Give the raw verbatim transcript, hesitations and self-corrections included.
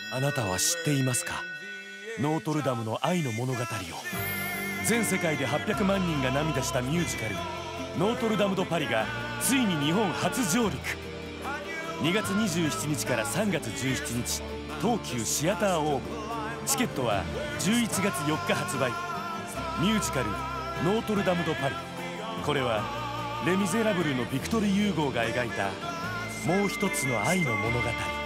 あなたは知っていますか？ノートルダムの愛の物語を。全世界ではっぴゃくまんにんが涙したミュージカル「ノートルダム・ド・パリ」がついに日本初上陸。にがつにじゅうしちにちからさんがつじゅうしちにち、東急シアターオーブ。チケットはじゅういちがつよっか発売。ミュージカル「ノートルダム・ド・パリ」。これはレ・ミゼラブルのビクトル・ユーゴーが描いたもう一つの愛の物語。